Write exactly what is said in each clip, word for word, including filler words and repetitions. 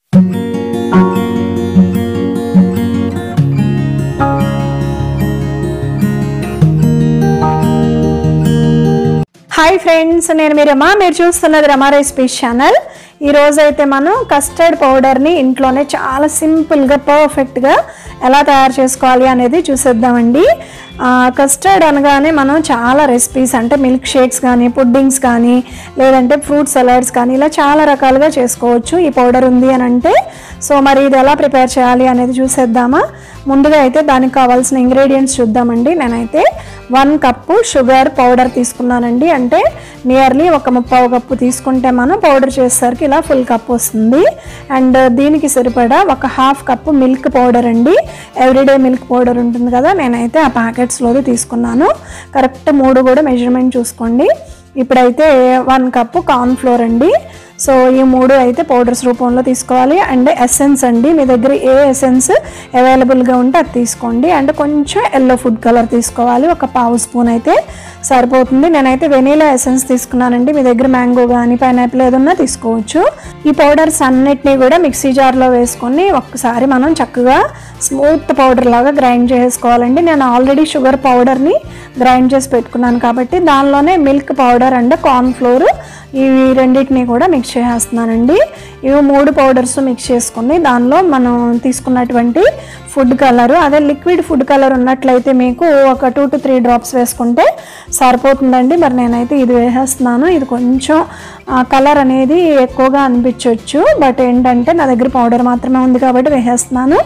Hi friends నేను మీ రమ మీరు చూస్తున్నది రమ రెసిపీస్ ఛానల్। ఈ రోజు అయితే మనం కస్టర్డ్ పౌడర్ ని ఇంట్లోనే చాలా సింపుల్ గా పర్ఫెక్ట్ గా ఎలా తయారు చేసుకోవాలి అనేది చూసేద్దామండి। కస్టర్డ్ అనగానే మనం చాలా రెసిపీస్ అంటే మిల్క్ షేక్స్ గానీ పుడ్డింగ్స్ గానీ లేదంటే ఫ్రూట్ సలాడ్స్ గానీ ఇలా చాలా రకాలుగా చేసుకోవచ్చు ఈ పౌడర్ ఉంది అని అంటే। సో మరి ఇది ఎలా ప్రిపేర్ చేయాలి అనేది చూసేద్దామా। ముందుగా అయితే దానికి కావాల్సిన ఇంగ్రీడియెంట్స్ చూద్దామండి। నేనైతే వన్ కప్పు షుగర్ పౌడర్ తీసుకున్నానండి, అంటే నియర్లీ ఒక ముప్పావు కప్పు తీసుకుంటే మనం పౌడర్ చేసేసరికి ఇలా ఫుల్ కప్ వస్తుంది। అండ్ దీనికి సరిపడా ఒక హాఫ్ కప్పు మిల్క్ పౌడర్ అండి, ఎవ్రీడే మిల్క్ పౌడర్ ఉంటుంది కదా, నేనైతే ఆ ప్యాకెట్స్లోది తీసుకున్నాను। కరెక్ట్ మూడు కూడా మెజర్మెంట్ చూసుకోండి। ఇప్పుడైతే వన్ కప్పు కార్న్ ఫ్లోర్ అండి। సో ఈ మూడు అయితే పౌడర్స్ రూపంలో తీసుకోవాలి। అండ్ ఎసెన్స్ అండి, మీ దగ్గర ఏ ఎసెన్స్ అవైలబుల్గా ఉంటే అది తీసుకోండి। అండ్ కొంచెం ఎల్లో ఫుడ్ కలర్ తీసుకోవాలి, ఒక పావు స్పూన్ అయితే సరిపోతుంది। నేనైతే వెనీలా ఎసెన్స్ తీసుకున్నానండి, మీ దగ్గర మ్యాంగో కానీ పైనాపిల్ ఏదన్నా తీసుకోవచ్చు। ఈ పౌడర్స్ అన్నిటినీ కూడా మిక్సీ జార్లో వేసుకొని ఒక్కసారి మనం చక్కగా స్మూత్ పౌడర్ లాగా గ్రైండ్ చేసుకోవాలండి। నేను ఆల్రెడీ షుగర్ పౌడర్ని గ్రైండ్ చేసి పెట్టుకున్నాను కాబట్టి దానిలోనే milk powder and corn flour ఇవి రెండింటినీ కూడా మిక్స్ చేసేస్తున్నానండి। ఇవి మూడు పౌడర్స్ మిక్స్ చేసుకుని దానిలో మనం తీసుకున్నటువంటి ఫుడ్ కలరు, అదే లిక్విడ్ ఫుడ్ కలర్ ఉన్నట్లయితే మీకు ఒక టూ టు త్రీ డ్రాప్స్ వేసుకుంటే సరిపోతుందండి। మరి నేనైతే ఇది వేసేస్తున్నాను। ఇది కొంచెం కలర్ అనేది ఎక్కువగా అనిపించవచ్చు, బట్ ఏంటంటే నా దగ్గర పౌడర్ మాత్రమే ఉంది కాబట్టి వేసేస్తున్నాను।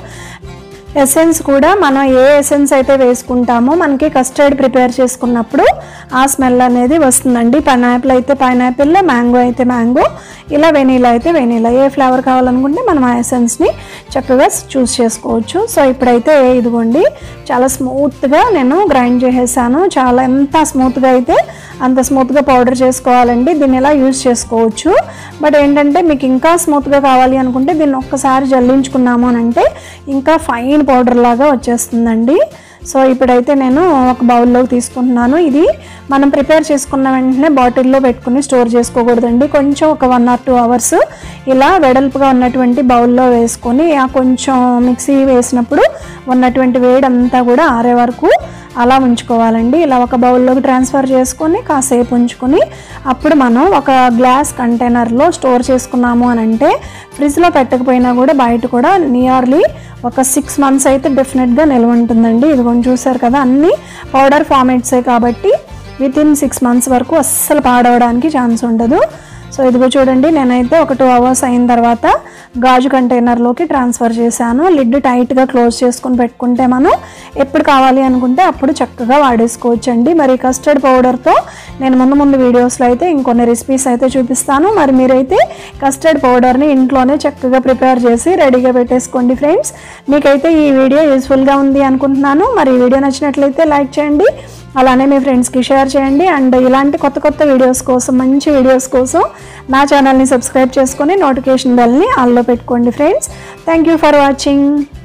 ఎసెన్స్ కూడా మనం ఏ ఎసెన్స్ అయితే వేసుకుంటామో మనకి కస్టర్డ్ ప్రిపేర్ చేసుకున్నప్పుడు ఆ స్మెల్ అనేది వస్తుందండి। పైనాపిల్ అయితే పైనాపిల్, మ్యాంగో అయితే మ్యాంగో, ఇలా వెనీలా అయితే వెనీలా, ఏ ఫ్లేవర్ కావాలనుకుంటే మనం ఆ ఎసెన్స్ని చక్కగా చూస్ చేసుకోవచ్చు। సో ఇప్పుడైతే ఇదిగోండి చాలా స్మూత్గా నేను గ్రైండ్ చేసేసాను। చాలా ఎంత స్మూత్గా అయితే అంత స్మూత్గా పౌడర్ చేసుకోవాలండి, దీన్ని ఇలా యూజ్ చేసుకోవచ్చు। బట్ ఏంటంటే మీకు ఇంకా స్మూత్గా కావాలి అనుకుంటే దీన్ని ఒక్కసారి జల్లించుకున్నాము అని అంటే ఇంకా ఫైన్ పౌడర్ లాగా వచ్చేస్తుందండి। సో ఇప్పుడైతే నేను ఒక బౌల్లోకి తీసుకుంటున్నాను। ఇది మనం ప్రిపేర్ చేసుకున్న వెంటనే బాటిల్లో పెట్టుకుని స్టోర్ చేసుకోకూడదండి, కొంచెం ఒక వన్ ఆర్ టూ అవర్స్ ఇలా వెడల్పుగా ఉన్నటువంటి బౌల్లో వేసుకొని ఆ కొంచెం మిక్సీ వేసినప్పుడు ఉన్నటువంటి వేడంతా కూడా ఆరే వరకు అలా ఉంచుకోవాలండి। ఇలా ఒక బౌల్లోకి ట్రాన్స్ఫర్ చేసుకొని కాసేపు ఉంచుకొని అప్పుడు మనం ఒక గ్లాస్ కంటైనర్లో స్టోర్ చేసుకున్నాము అని అంటే ఫ్రిడ్జ్లో పెట్టకపోయినా కూడా బయట కూడా నియర్లీ ఒక సిక్స్ మంత్స్ అయితే డెఫినెట్గా నిల్వ ఉంటుందండి। ఇది కొంచెం చూసారు కదా, అన్ని పౌడర్ ఫార్మేట్సే కాబట్టి విత్ ఇన్ సిక్స్ మంత్స్ వరకు అస్సలు పాడవడానికి ఛాన్స్ ఉండదు। సో ఇదిగో చూడండి, నేనైతే ఒక టూ అవర్స్ అయిన తర్వాత గాజు కంటైనర్లోకి ట్రాన్స్ఫర్ చేశాను। లిడ్ టైట్గా క్లోజ్ చేసుకుని పెట్టుకుంటే మనం ఎప్పుడు కావాలి అనుకుంటే అప్పుడు చక్కగా వాడేసుకోవచ్చు అండి। మరి కస్టర్డ్ పౌడర్తో నేను ముందు ముందు వీడియోస్లో అయితే ఇంకొన్ని రెసిపీస్ అయితే చూపిస్తాను। మరి మీరైతే కస్టర్డ్ పౌడర్ని ఇంట్లోనే చక్కగా ప్రిపేర్ చేసి రెడీగా పెట్టేసుకోండి ఫ్రెండ్స్। మీకైతే ఈ వీడియో యూస్ఫుల్గా ఉంది అనుకుంటున్నాను। మరి ఈ వీడియో నచ్చినట్లయితే లైక్ చేయండి, అలానే మీ ఫ్రెండ్స్కి షేర్ చేయండి। అండ్ ఇలాంటి కొత్త కొత్త వీడియోస్ కోసం, మంచి వీడియోస్ కోసం నా ఛానల్ని సబ్స్క్రైబ్ చేసుకొని నోటిఫికేషన్ బెల్ని ఆన్లో పెట్టుకోండి friends. Thank you for watching.